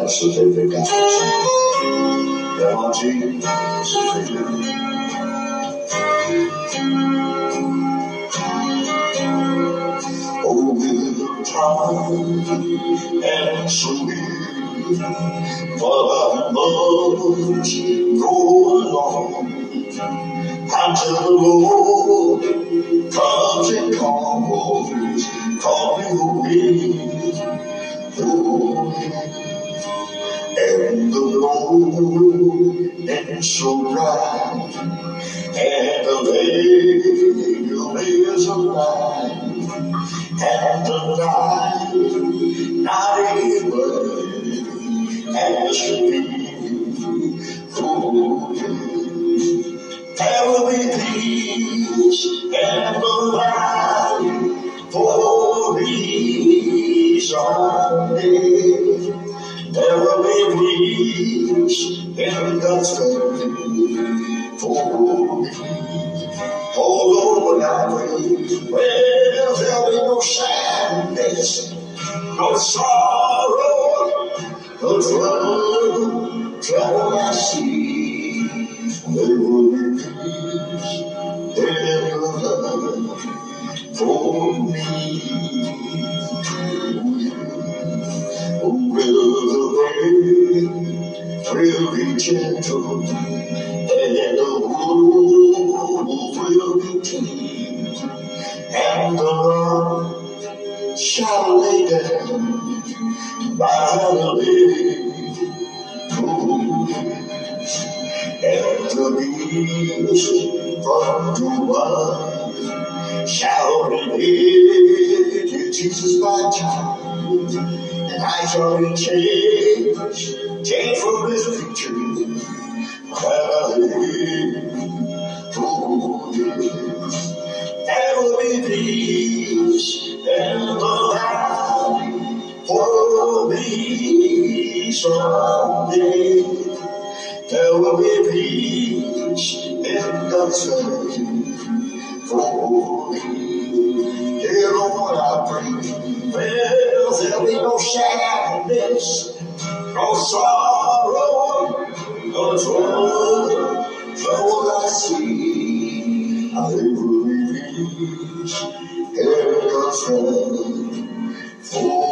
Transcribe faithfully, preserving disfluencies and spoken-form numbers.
是非非感受，别忘记是非非。Oh, we'll try and survive, but I must go along until the Lord comes and calls, calling away. Oh, and the moon is so bright, and the veil is alive, and the night, not even as should be. Oh, there will be peace and the light for me someday. There will be peace in God's country for me. Oh Lord, I pray, well, there'll be no sadness, no sorrow, no trouble, trouble I see. There will be peace in your love for me. Will the rain will be gentle, and the wood will be clean, and the Lord shall lay down by the living pool, and the beast from the one shall relate to Jesus my child. And I shall be changed, changed from this victory. Hallelujah. Oh, yes. There will be peace in the land for me someday. There will be peace in God's country for me. Dear Lord, I pray. Well, there'll be no sadness, no sorrow, no trouble, trouble I see. I will be peace in God's hand for